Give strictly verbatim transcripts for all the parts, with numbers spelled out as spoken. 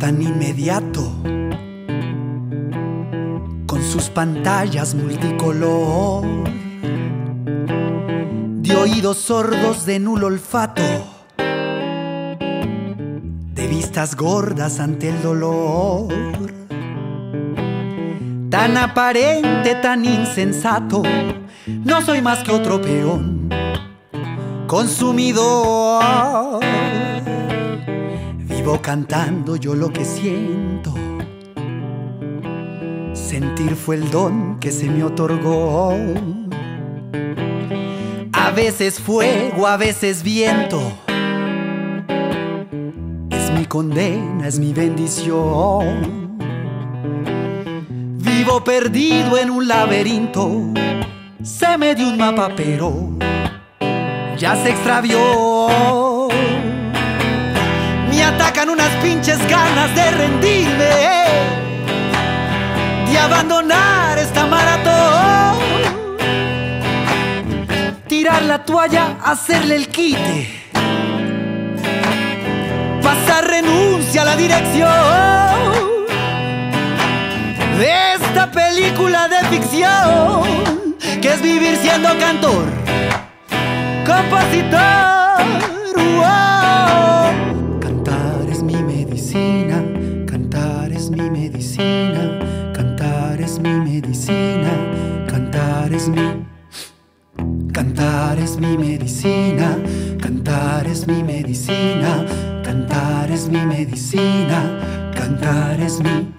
tan inmediato, con sus pantallas multicolor, de oídos sordos de nulo olfato, de vistas gordas ante el dolor, tan aparente, tan insensato. No soy más que otro peón, consumidor. Vivo cantando yo lo que siento. Sentir fue el don que se me otorgó. A veces fuego, a veces viento. Es mi condena, es mi bendición. Vivo perdido en un laberinto. Se me dio un mapa pero ya se extravió. Me atacan unas pinches ganas de rendirme, de abandonar esta maratón, tirar la toalla, hacerle el quite, pasar renuncia a la dirección de esta película de ficción que es vivir siendo cantor, compositor. Wow. Cantar es mi medicina, cantar es mi medicina, cantar es mi medicina, cantar es mi, cantar es mi medicina, cantar es mi medicina, cantar es mi medicina, cantar es mi.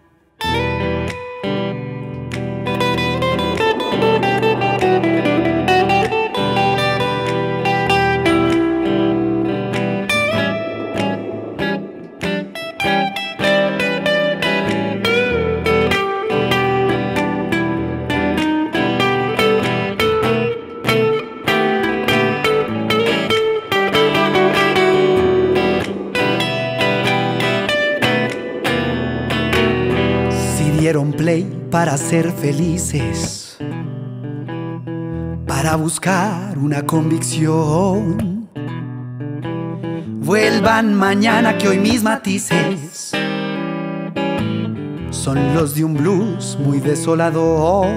Dieron play para ser felices, para buscar una convicción. Vuelvan mañana que hoy mis matices son los de un blues muy desolador.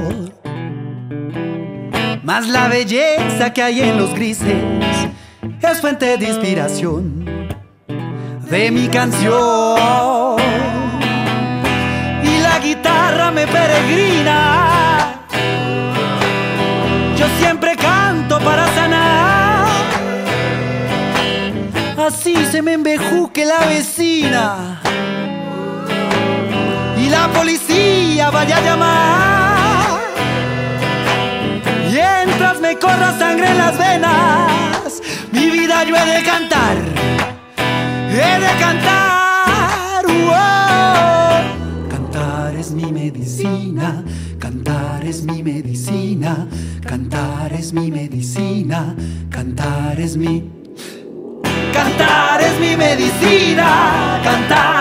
Mas la belleza que hay en los grises es fuente de inspiración de mi canción. La guitarra me peregrina, yo siempre canto para sanar. Así se me embejuque la vecina y la policía vaya a llamar. Mientras me corra sangre en las venas, mi vida yo he de cantar, he de cantar. Cantar es mi medicina, cantar es mi medicina, cantar es mi medicina, cantar es mi, cantar es mi medicina, cantar.